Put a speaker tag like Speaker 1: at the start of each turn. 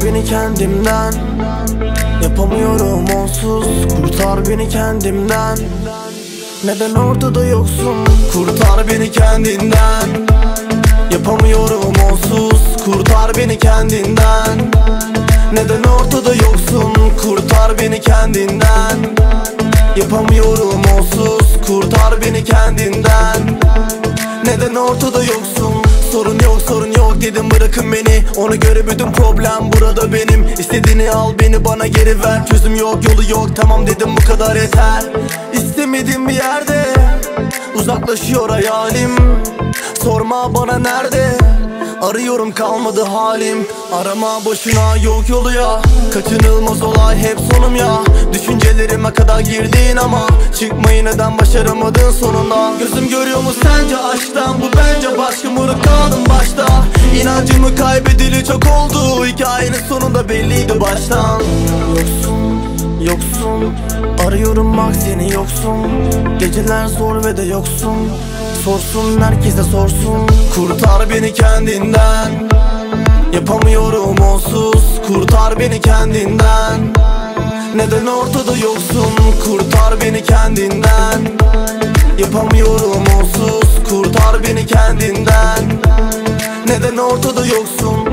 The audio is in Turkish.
Speaker 1: beni kendimden. Yapamıyorum onsuz, kurtar beni kendimden. Neden ortada yoksun? Kurtar beni kendinden. Yapamıyorum onsuz, kurtar beni kendinden. Neden ortada yoksun? Kurtar beni kendinden. Yapamıyorum onsuz, kurtar beni kendinden. Neden ortada yoksun? Sorun yok, sorun yok dedim, bırakın beni. Ona göre bütün problem burada benim. İstediğini al, beni bana geri ver. Çözüm yok, yolu yok, tamam dedim, bu kadar yeter. İstemediğim bir yerde uzaklaşıyor hayalim. Sorma bana nerede, arıyorum kalmadı halim. Arama boşuna, yok yolu ya. Kaçınılmaz olay hep sonum ya. Düşüncelerime kadar girdin ama çıkmayı neden başaramadın sonunda? Gözüm görüyor mu sence aşktan? Bu bence başka, moruk kaldım başta. İnancımı kaybedeli çok oldu. Hikayenin sonunda belliydi baştan. Yoksun, yoksun, arıyorum bak seni yoksun. Geceler zor ve de yoksun. Sorsun herkese sorsun. Kurtar beni kendinden. Yapamıyorum onsuz, kurtar beni kendinden. Neden ortada yoksun? Kurtar beni kendinden. Yapamıyorum onsuz, kurtar beni kendinden. Neden ortada yoksun?